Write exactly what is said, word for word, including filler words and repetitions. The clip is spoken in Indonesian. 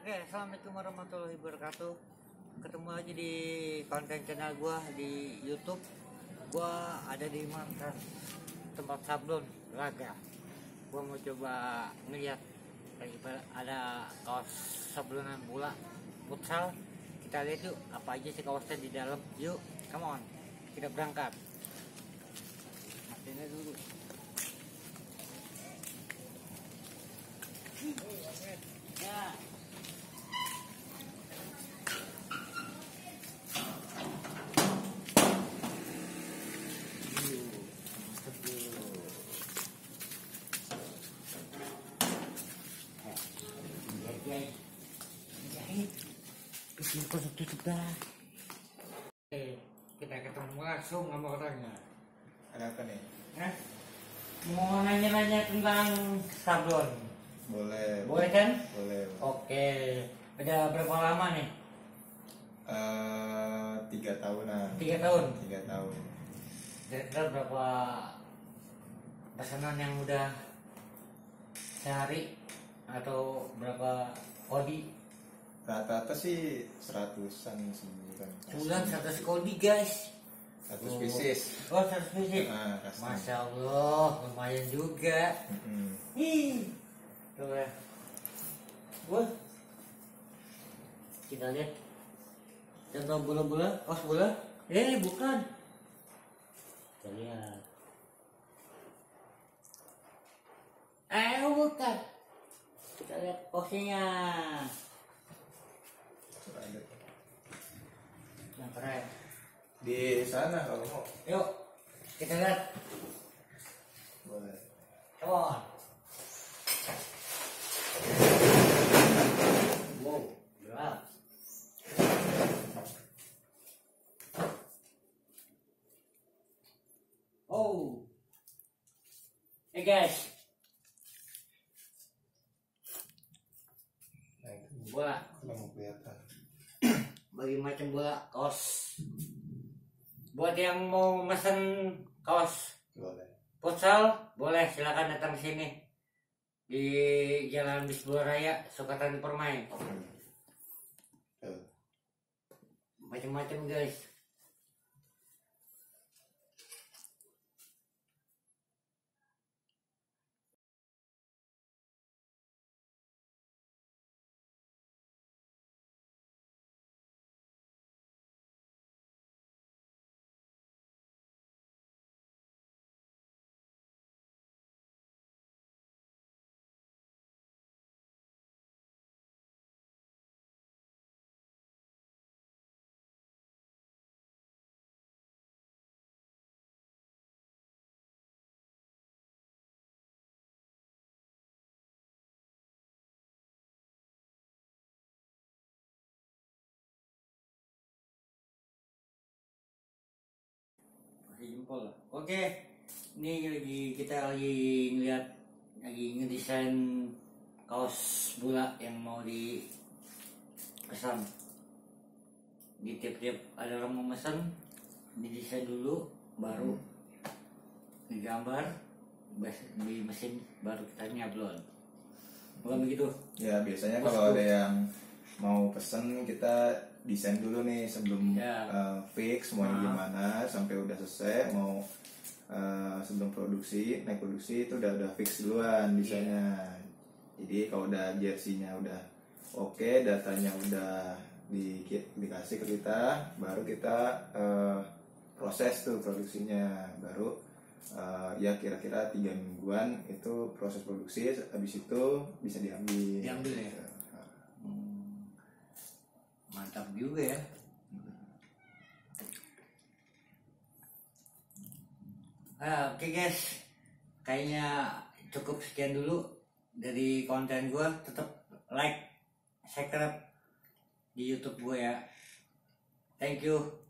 Oke, assalamualaikum warahmatullahi wabarakatuh. Ketemu lagi di konten channel gua di YouTube. Gua ada di markas tempat sablon Raga. Gua mau coba ngeliat lagi ada kaos sablonan bola futsal. Kita lihat yuk apa aja sih kaosnya di dalam. Yuk, come on, kita berangkat. Matiin dulu. Ya. Oke, kita ketemu langsung sama orangnya. Ada apa nih? Nah, mau nanya-nanya tentang sablon. Boleh. Boleh kan? Boleh. Oke, udah berapa lama nih? Uh, tiga tahunan. Tiga tahun. Tiga tahun. Kira-kira berapa pesanan yang udah sehari atau berapa kodi? Rata-rata sih seratusan sebulan. Sebulan seratus kodi guys. Seratus pieces. Oh, seratus pieces. Nah, custom. Masya Allah, lumayan juga. Mm-hmm. Ih, tuh ya. Wah, kita lihat. Contoh bola-bola, kaos bola. Eh, bukan. Kita lihat. Eh, bukan. Kita lihat kaosnya. Yang keren. Di sana kalau mau. Yuk, kita lihat. Boleh. Come on. Wow, berat. Oh. Hey guys. Nah, itu Bola. kalau mau kelihatan. Bagi macam bola kaos. Buat yang mau mesen kaos Boleh. futsal, boleh silakan datang sini di Jalan Bisbol Raya, Sukatani Permai. Tuh. Macam-macam guys. Jempol. Oke, ini lagi kita lagi ngeliat lagi ngedesain kaos bola yang mau dipesan. Di tiap-tiap ada orang mau pesan, didesain dulu, baru digambar di mesin, baru kita nyablon. Bukan begitu? Ya biasanya Bosku. kalau ada yang mau pesen kita desain dulu nih sebelum Ya. uh, fix semuanya Nah. gimana sampai udah selesai mau uh, sebelum produksi naik produksi itu udah udah fix duluan desainnya. Jadi kalau udah jersinya udah oke, datanya udah di, dikasih ke kita, baru kita uh, proses tuh produksinya, baru uh, ya kira-kira tiga mingguan itu proses produksi, habis itu bisa diambil. Diambil ya? Hmm, mantap juga ya. Ah, oke guys, kayaknya cukup sekian dulu dari konten gue. Tetap like, subscribe di YouTube gue ya. Thank you.